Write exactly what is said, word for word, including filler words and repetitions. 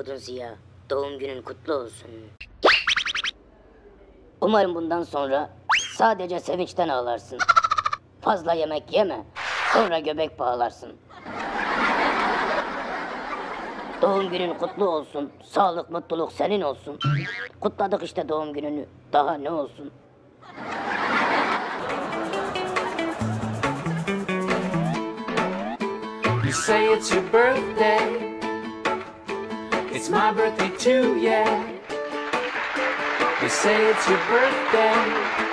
doğdun Ziya. Doğum günün kutlu olsun. Umarım bundan sonra sadece sevinçten ağlarsın. Fazla yemek yeme, sonra göbek bağlarsın. Doğum günün kutlu olsun, sağlık, mutluluk senin olsun. Kutladık işte doğum gününü, daha ne olsun? You say it's your birthday. It's my birthday too, yeah. You say it's your birthday.